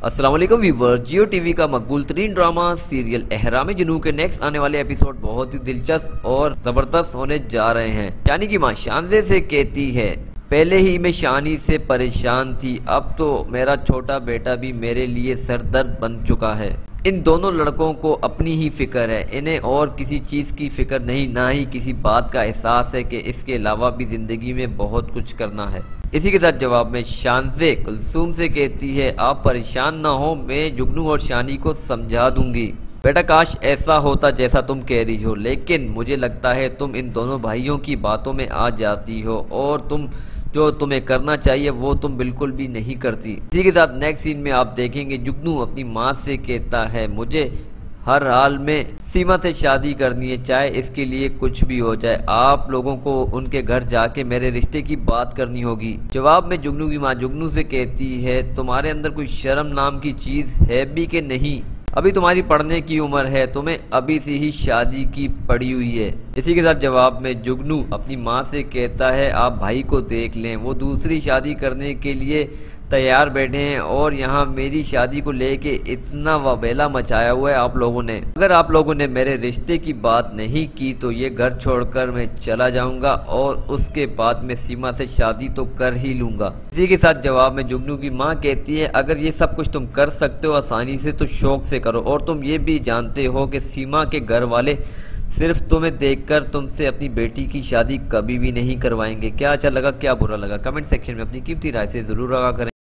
अस्सलाम वालेकुम व्यूवर, जियो टीवी का मकबूल तरीन ड्रामा सीरियल एहराम जुनून के नेक्स्ट आने वाले एपिसोड बहुत ही दिलचस्प और जबरदस्त होने जा रहे हैं। शानी की मां शानजे से कहती है, पहले ही मैं शानी से परेशान थी, अब तो मेरा छोटा बेटा भी मेरे लिए सरदर्द बन चुका है। इन दोनों लड़कों को अपनी ही फिक्र है, इन्हें और किसी चीज़ की फिक्र नहीं, ना ही किसी बात का एहसास है कि इसके अलावा भी ज़िंदगी में बहुत कुछ करना है। इसी के साथ जवाब में शानजे कुलसूम से कहती है, आप परेशान ना हो, मैं जुगनू और शानी को समझा दूंगी। बेटा काश ऐसा होता जैसा तुम कह रही हो, लेकिन मुझे लगता है तुम इन दोनों भाइयों की बातों में आ जाती हो और तुम जो तुम्हें करना चाहिए वो तुम बिल्कुल भी नहीं करती। इसी के साथ नेक्स्ट सीन में आप देखेंगे जुगनू अपनी माँ से कहता है, मुझे हर हाल में सीमा से शादी करनी है, चाहे इसके लिए कुछ भी हो जाए। आप लोगों को उनके घर जाके मेरे रिश्ते की बात करनी होगी। जवाब में जुगनू की माँ जुगनू से कहती है, तुम्हारे अंदर कोई शर्म नाम की चीज़ है भी कि नहीं? अभी तुम्हारी पढ़ने की उम्र है, तुम्हें अभी से ही शादी की पड़ी हुई है। इसी के साथ जवाब में जुगनू अपनी माँ से कहता है, आप भाई को देख लें, वो दूसरी शादी करने के लिए तैयार बैठे हैं और यहाँ मेरी शादी को लेके इतना वबेला मचाया हुआ है आप लोगों ने। अगर आप लोगों ने मेरे रिश्ते की बात नहीं की तो ये घर छोड़कर मैं चला जाऊंगा और उसके बाद मैं सीमा से शादी तो कर ही लूंगा। इसी के साथ जवाब में जुगनू की माँ कहती है, अगर ये सब कुछ तुम कर सकते हो आसानी से तो शौक से करो, और तुम ये भी जानते हो कि सीमा के घर वाले सिर्फ तुम्हें देखकर तुमसे अपनी बेटी की शादी कभी भी नहीं करवाएंगे। क्या अच्छा लगा, क्या बुरा लगा, कमेंट सेक्शन में अपनी कीमती राय से जरूर आगाह करें।